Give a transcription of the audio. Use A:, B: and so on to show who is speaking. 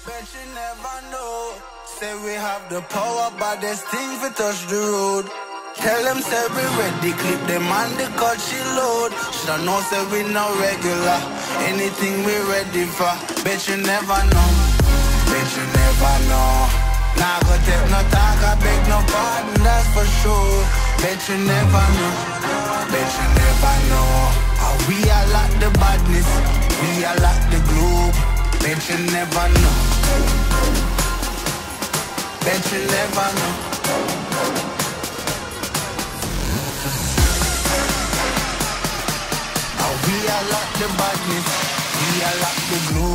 A: Bet you never know. Say we have the power, but there's things we touch the road. Tell them say we ready, clip them on the cut she load. Shoulda know say we no regular, anything we ready for. Bet you never know, bet you never know. Nah go take no talk, I beg no pardon, that's for sure. Bet you never know, bet you never know. How we are like the badness, we are like the globe. Bet you never know, bet you never know. We are like the badness, we are like the glue.